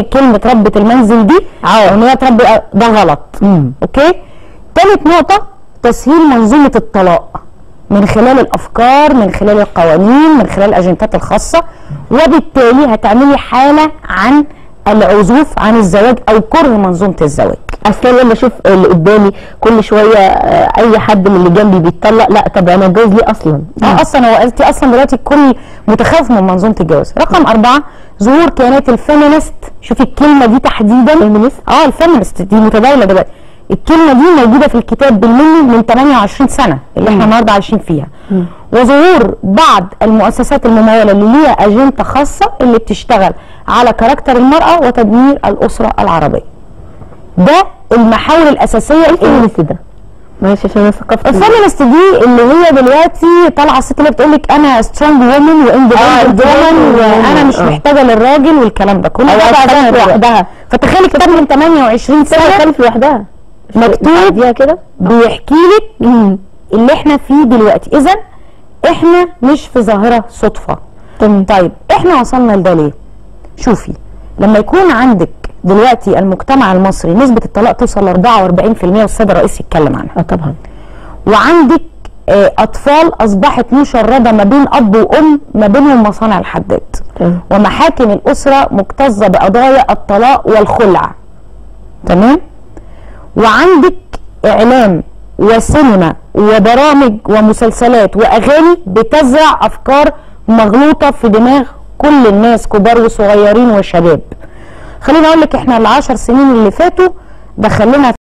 كلمه ربة المنزل دي او ان هي تربي ده غلط. اوكي. تالت نقطه تسهيل منظومه الطلاق من خلال الافكار، من خلال القوانين، من خلال الاجندات الخاصه، وبالتالي هتعملي حاله عن العزوف عن الزواج او كره منظومه الزواج. اصلا لما اشوف اللي قدامي كل شويه اي حد من اللي جنبي بيتطلق، لا طب انا اتجوز ليه اصلا؟ اصلا هو انت اصلا دلوقتي الكل متخوف من منظومه الجواز. رقم 4 ظهور كيانات الفيمينست. شوفي الكلمه دي تحديدا. فيمينست؟ الفيمينست دي متداوله دلوقتي. الكلمه دي موجوده في الكتاب بالملي من 28 سنه اللي احنا النهارده عايشين فيها. وظهور بعض المؤسسات المموله اللي ليها اجنده خاصه اللي بتشتغل على كاركتر المراه وتدمير الاسره العربيه. ده المحاور الاساسيه. الفيمينست ده ماشي عشان ثقافه الفيمينست دي اللي هي دلوقتي طالعه الست اللي بتقول لك انا سترونج وومن واندبندنت وومن وانا مش محتاجه للراجل والكلام ده كله. ده لوحدها. فتخيلي كتاب من 28 سنه خلف لوحدها مكتوب كده بيحكي لك اللي احنا فيه دلوقتي. اذا احنا مش في ظاهره صدفه. طيب احنا وصلنا لده ليه؟ شوفي لما يكون عندك دلوقتي المجتمع المصري نسبه الطلاق توصل ل 44% والسيد الرئيس يتكلم عنها. طبعا. وعندك اطفال اصبحت مشرده ما بين اب وام، ما بينهم مصانع الحداد. ومحاكم الاسره مكتظه بقضايا الطلاق والخلع. تمام؟ وعندك اعلام وسينما وبرامج ومسلسلات واغاني بتزرع افكار مغلوطه في دماغ كل الناس كبار وصغيرين وشباب. خليني اقول لك احنا ال10 سنين اللي فاتوا دخلنا